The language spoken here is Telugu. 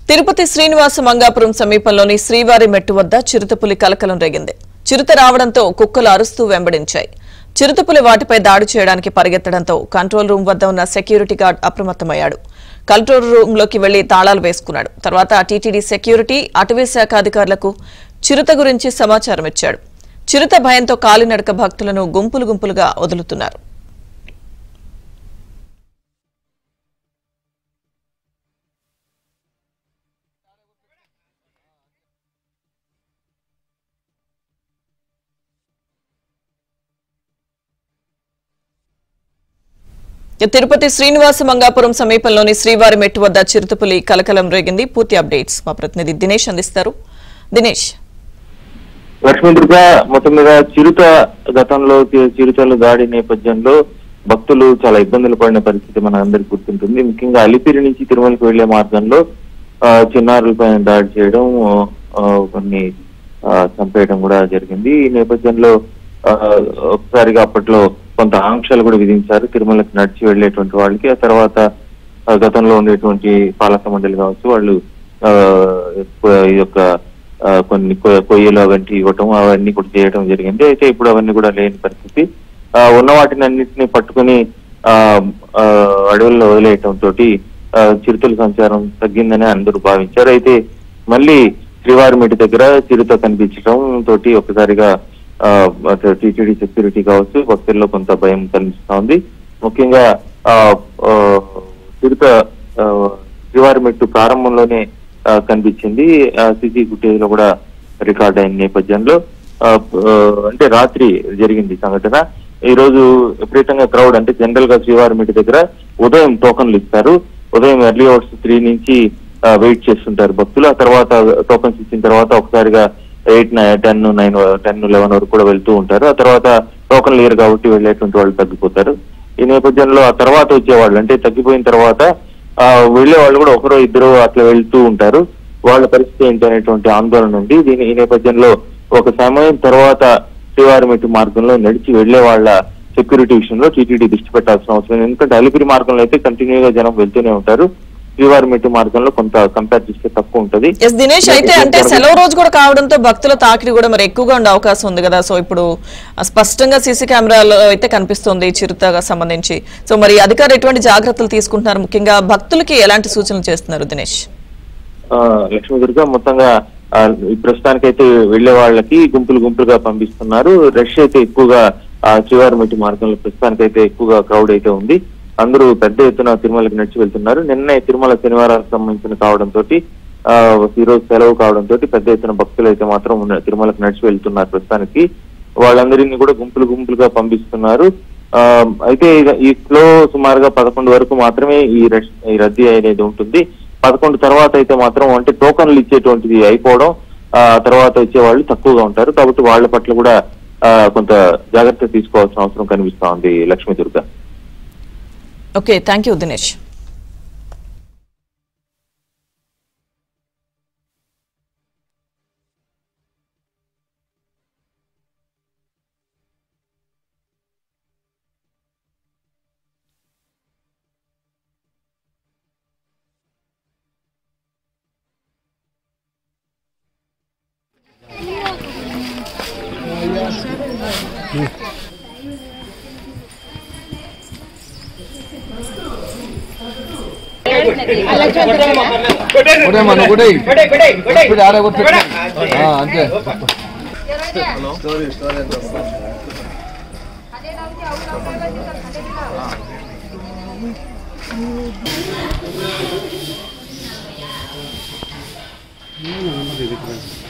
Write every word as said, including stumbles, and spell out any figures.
తిరుపతి శ్రీనివాస మంగాపురం సమీపంలోని శ్రీవారి మెట్టు వద్ద చిరుతపులి కలకలం రేగింది. చిరుత రావడంతో కుక్కలు అరుస్తూ వెంబడించాయి. చిరుతపులి వాటిపై దాడి చేయడానికి పరిగెత్తడంతో కంట్రోల్ రూమ్ వద్ద ఉన్న సెక్యూరిటీ గార్డ్ అప్రమత్తమయ్యాడు. కంట్రోల్ రూమ్ లోకి వెళ్లి తాళాలు వేసుకున్నాడు. తర్వాత టీటీడీ సెక్యూరిటీ, అటవీ శాఖ అధికారులకు చిరుత గురించి సమాచారం ఇచ్చాడు. చిరుత భయంతో కాలినడక భక్తులను గుంపులు గుంపులుగా వదులుతున్నారు. తిరుపతి శ్రీనివాస మంగాపురం సమీపంలోని శ్రీవారి మెట్టు వద్ద చిరుతపులి కలకలం రేగింది. పూర్తి అప్డేట్స్ మా ప్రతినిధి దినేష్ అందిస్తారు. దినేష్. లక్ష్మీదుర్గ మొత్తం మీద చిరుత గతంలో చిరుతలు దాడి నేపథ్యంలో భక్తులు చాలా ఇబ్బందులు పడిన పరిస్థితి మన అందరికి గుర్తుంటుంది. ముఖ్యంగా అలిపిరి నుంచి తిరుమలకు వెళ్లే మార్గంలో చిన్నారులపైన దాడి చేయడం, కొన్ని చంపేయడం కూడా జరిగింది. ఈ నేపథ్యంలో ఒకసారిగా అప్పట్లో కొంత ఆంక్షలు కూడా విధించారు తిరుమలకి నడిచి వెళ్లేటువంటి వాళ్ళకి. ఆ తర్వాత గతంలో ఉండేటువంటి పాలక మండలి కావచ్చు, వాళ్ళు ఈ యొక్క కొన్ని కొయ్యలు అవన్నీ ఇవ్వటం అవన్నీ కూడా చేయడం జరిగింది. అయితే ఇప్పుడు అవన్నీ కూడా లేని పరిస్థితి. ఉన్న వాటిని అన్నింటినీ పట్టుకుని ఆ అడవుల్లో వదిలేయటం తోటి చిరుతల సంచారం తగ్గిందని అందరూ భావించారు. అయితే మళ్ళీ శ్రీవారిమెట్టి దగ్గర చిరుత కనిపించడం తోటి ఒకసారిగా టీటీడీ సెక్యూరిటీ కావచ్చు, భక్తుల్లో కొంత భయం కనిపిస్తా ఉంది. ముఖ్యంగా ఆ చిరుత శ్రీవారిమెట్టు ప్రారంభంలోనే కనిపించింది. సీసీ ఫుటేజ్ లో కూడా రికార్డ్ అయిన నేపథ్యంలో అంటే రాత్రి జరిగింది సంఘటన. ఈ రోజు విపరీతంగా క్రౌడ్, అంటే జనరల్ గా శ్రీవారిమెట్టు దగ్గర ఉదయం టోకన్లు ఇస్తారు. ఉదయం ఎర్లీ అవర్స్ త్రీ నుంచి వెయిట్ చేస్తుంటారు భక్తులు. ఆ తర్వాత టోకన్స్ ఇచ్చిన తర్వాత ఒకసారిగా eight ten nine ten eleven వరకు కూడా వెళ్తూ ఉంటారు. ఆ తర్వాత టోకన్ లేరు కాబట్టి వెళ్ళేటువంటి వాళ్ళు తగ్గిపోతారు. ఈ నేపథ్యంలో ఆ తర్వాత వచ్చేవాళ్ళు, అంటే తగ్గిపోయిన తర్వాత ఆ వెళ్లే వాళ్ళు కూడా ఒకరో ఇద్దరు అట్లా వెళ్తూ ఉంటారు. వాళ్ళ పరిస్థితి ఏంటి అనేటువంటి ఆందోళన ఉంది. దీని ఈ నేపథ్యంలో ఒక సమయం తర్వాత శ్రీవారిమెట్టు మార్గంలో నడిచి వెళ్లే వాళ్ళ సెక్యూరిటీ విషయంలో టీటీడీ దృష్టి పెట్టాల్సిన అవసరం ఉంది. ఎందుకంటే అలిపిరి మార్గంలో అయితే కంటిన్యూగా జనం వెళ్తూనే ఉంటారు. శ్రీవారిమెట్టు మార్గంలో కొంత కంపేర్ చేస్తే తక్కువ ఉంటది. దినేష్, అయితే అంటే సెలవు రోజు కూడా కావడంతో భక్తుల తాకిడి కూడా మరి ఎక్కువగా ఉండే అవకాశం ఉంది కదా. సో ఇప్పుడు స్పష్టంగా సీసీ కెమెరాలో అయితే కనిపిస్తుంది చిరుతగా సంబంధించి. సో మరి అధికారులు ఎటువంటి జాగ్రత్తలు తీసుకుంటున్నారు, ముఖ్యంగా భక్తులకి ఎలాంటి సూచనలు చేస్తున్నారు దినేష్? లక్ష్మీదుర్గ మొత్తంగా ప్రస్తుతానికైతే వెళ్లే వాళ్ళకి గుంపులు గుంపులుగా పంపిస్తున్నారు. రష్ అయితే ఎక్కువగా శ్రీవారిమెట్టు మార్గంలో ప్రస్తుతానికైతే ఎక్కువగా క్రౌడ్ అయితే ఉంది. అందరూ పెద్ద ఎత్తున తిరుమలకి నడిచి వెళ్తున్నారు. నిన్నే తిరుమల శనివారానికి సంబంధించిన కావడంతో ఆ ఈ రోజు సెలవు కావడంతో పెద్ద ఎత్తున భక్తులు అయితే మాత్రం తిరుమలకి నడిచి వెళ్తున్నారు. ప్రస్తుతానికి వాళ్ళందరినీ కూడా గుంపులు గుంపులుగా పంపిస్తున్నారు. ఆ అయితే ఈ ఫ్లో సుమారుగా పదకొండు వరకు మాత్రమే ఈ రష్ ఈ రద్దీ అనేది ఉంటుంది. పదకొండు తర్వాత అయితే మాత్రం అంటే టోకన్లు ఇచ్చేటువంటిది అయిపోవడం, ఆ తర్వాత వచ్చే వాళ్ళు తక్కువగా ఉంటారు. కాబట్టి వాళ్ళ పట్ల కూడా ఆ కొంత జాగ్రత్త తీసుకోవాల్సిన అవసరం కనిపిస్తా ఉంది. Lakshmidurga. Okay, thank you Dinesh. అంతే